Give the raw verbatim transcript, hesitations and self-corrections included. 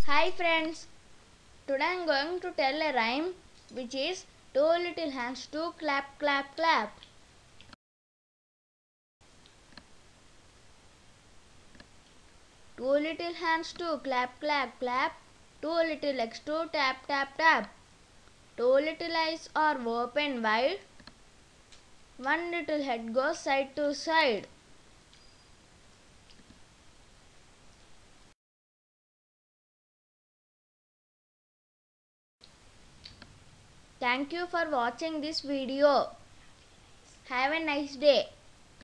Hi friends, today I am going to tell a rhyme which is two little hands to clap clap clap. Two little hands to clap clap clap, two little legs to tap tap tap. Two little eyes are open wide, one little head goes side to side. Thank you for watching this video. Have a nice day.